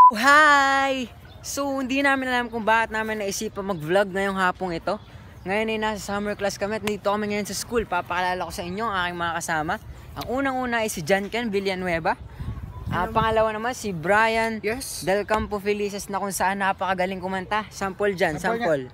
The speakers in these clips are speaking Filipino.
Hi! So, hindi namin alam kung bakit namin naisipan mag-vlog ngayong hapong ito. Ngayon ay nasa summer class kami at dito kami ngayon sa school. Papakalala ko sa inyo ang aking mga kasama. Ang unang-una ay si John Ken Villanueva. Pangalawa naman si Brian Del Campo Felices na kung saan napakagaling kumanta. Sample dyan, sample.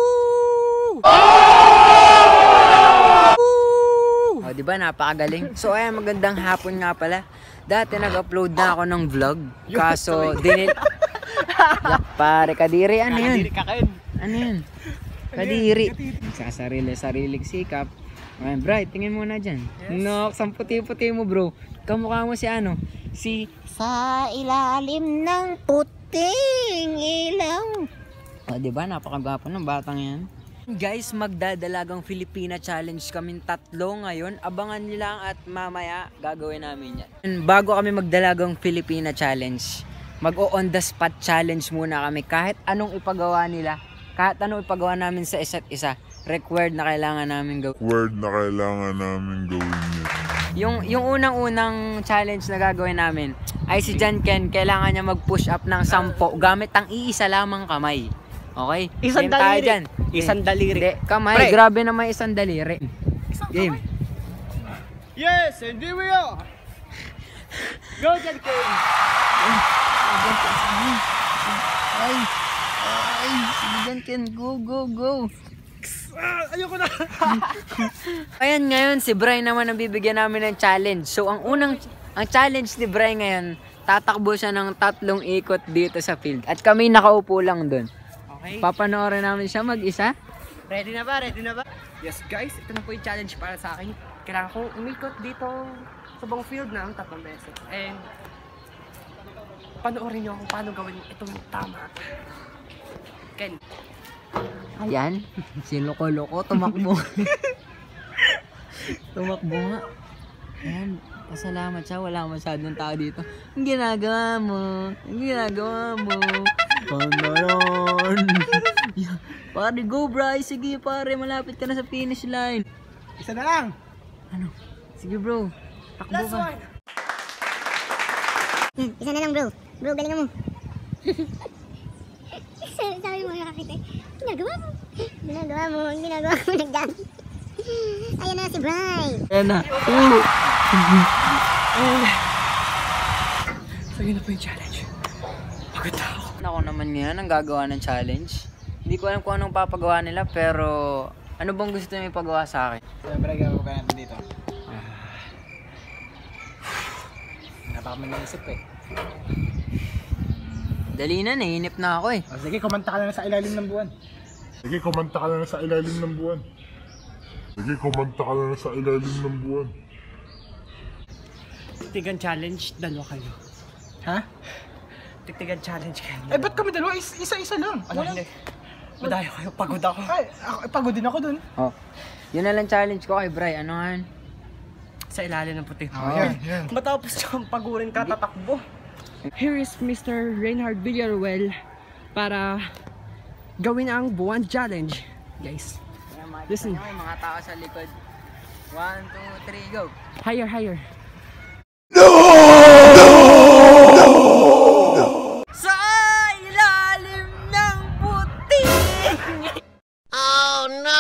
O, diba napakagaling? So, ayan, magandang hapon nga pala. Dati nag-upload na ako ng vlog. Kaso, pare, kadiri, ano yun? Ano yun? Kadiri. Sa sarili sikap. Ayan, Bright, tingin muna dyan. No, ang puti-puti mo, bro. Kamukha mo si ano? Si... Sa ilalim ng puting ilaw. O, diba? Napakagwapo ng batang yan. Guys, magdadalagang Filipina Challenge kaming tatlo ngayon. Abangan nyo lang at mamaya gagawin namin yan. Bago kami magdalagang Filipina Challenge, mag-on the spot challenge muna kami. Kahit anong ipagawa nila, kahit anong ipagawa namin sa isa't isa, required na kailangan namin gawin. Yung unang-unang challenge na gagawin namin ay si John Ken, kailangan niya mag-push up ng 10 gamit ang iisa lamang kamay. Okay? Isang daliri. Isang daliri. Hindi, kamay. Pre. Grabe naman isang daliri. Game. Yes, and here we are. Go, John Ken. Ay, sige John Ken. Go. Ayoko na. Ayan, ngayon si Brian naman ang bibigyan namin ng challenge. So ang challenge ni Brian ngayon, tatakbo siya ng 3 ikot dito sa field. At kami nakaupo lang dun. Okay. Papanoorin namin siya mag-isa. Ready na ba? Yes guys, ito na po yung challenge para sa akin. Kailangan kong umikot dito sa buong field ng 3 beses. And panoorin nyo kung paano gawin itong tama. Ken. Ayan, si Loko-Loko tumakbo. Tumakbo nga. Ayan, pasalamat siya, wala masyadong tao dito. Ang ginagawa mo. Pandaron. Pare, go Bryce. Sige pare, malapit ka na sa finish line. Isa na lang. Ano? Sige bro, takbo Last ka. one. Isa na lang bro. Bro, galingan mo. Sabi mo nakakita. Ginagawa mo nagdan. Ayan na si Bry. Ayan na. So yun na po yung challenge. Pagod na ako. Ako naman ngayon ang gagawa ng challenge. Hindi ko alam kung anong papagawa nila, pero ano bang gusto nyo ipagawa sa akin? Siyempre, gagawa ka natin dito. Napaka naisip eh. Dali na, nainip na ako eh. Sige, kumanta ka na sa ilalim ng buwan. Tiktigan challenge, 2 kayo. Ha? Tiktigan challenge kayo. Eh, ba't kami 2? Isa-isa lang. Hindi. Madayo kayo, pagod ako. Ay, pagod din ako dun. Oh. Yun na lang challenge ko kay Bry. Ano nga? Sa ilalim ng puti. Yan. Matapos siyang pagurin ka, tatakbo. Here is Mr. Reinhard Villaruel para gawin ang buwan challenge. Guys, listen. May mga tao sa likod. 1, 2, 3, go. Higher. Sa ilalim ng puti! Oh no!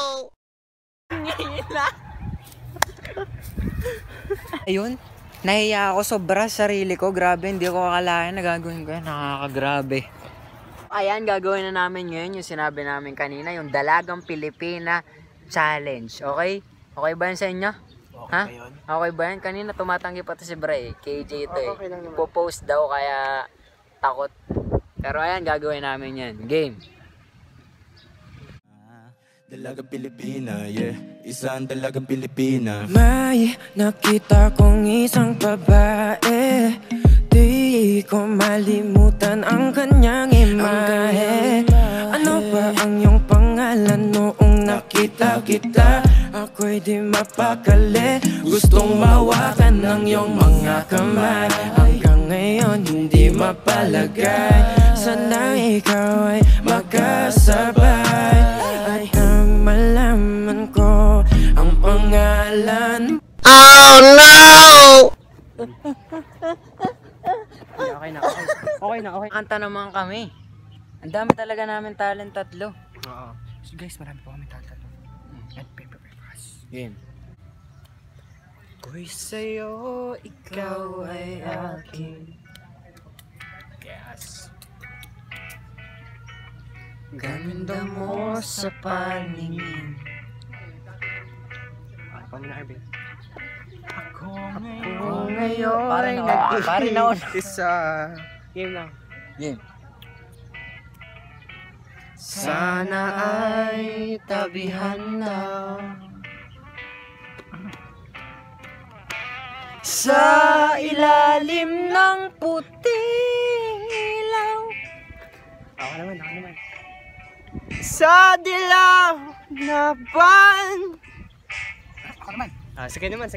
Ayun, nahiya ako sobra sa sarili ko. Grabe, hindi ko akalain na gagawin ko yan. Nakakagrabe. Ayan, gagawin na namin ngayon yung sinabi namin kanina, yung Dalagang Pilipina Challenge. Okay? Okay ba yan sa inyo? Ha? Okay ba yan? Kanina tumatanggi pa to si Bray. KJ ito eh. Popost daw kaya takot. Pero ayan, gagawin namin yan. Game. Dalagang Pilipina, yeah. Isang dalagang Pilipina. May nakita kong isang babae, di ko malimutan ang kanyang imahe. Ano ba ang iyong pangalan noong nakita kita? Ako'y di mapakali, gustong mawakan ng iyong mga kamay. Hanggang ngayon hindi mapalagay, sanang ikaw ay magkasabay. At nang malaman ko ang pangalan. Oh no! Okay na. Okay na, okay. Kanta naman kami. Ang dami talaga namin talent, tatlo. Oo. So guys, marami po kami talent. And paper us. Game. Ako'y sa'yo, ikaw ay akin. Yes. Ganda mo sa paningin. Paano na, Arvin? Ako Pare ngayon na, pare na. Isa. Game lang. Game. Sana ay tabihan na sa ilalim ng puting ilaw. Ako naman. Sa dilaw na ban. Ako naman. Second naman.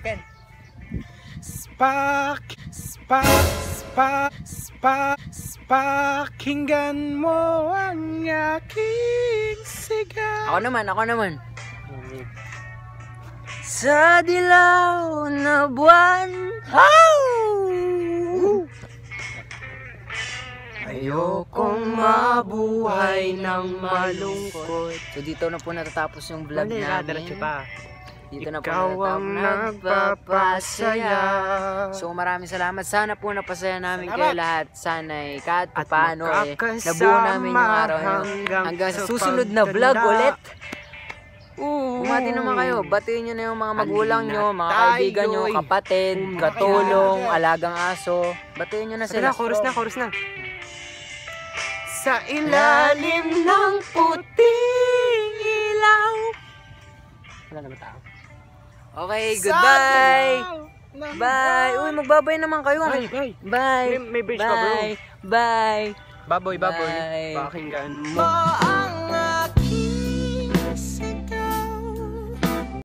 Pakinggan mo ang aking sigaw. Ako naman. Sa dilaw na buwan. Ayokong mabuhay ng malungkot. So dito na po natatapos yung vlog Diretso namin. pa. Dito na po Ikaw ang nagpapasaya. So maraming salamat. Sana po napasaya namin kayo lahat. Sana kahit paano nabuo namin yung araw nyo. Hanggang sa susunod na vlog ulit. Bumati naman kayo. Batiin nyo na yung mga magulang nyo, mga kaibigan nyo, kapatid, katulong, alagang aso. Batiin nyo na sila. Chorus na. Sa ilalim ng puting ilaw. Wala naman tao. Okay, goodbye. Bye. Uy, magbabay naman kayo. Bye. Bye. May bridge pa, bro. Bye. Baboy. Bye. Pakinggan mo. Ang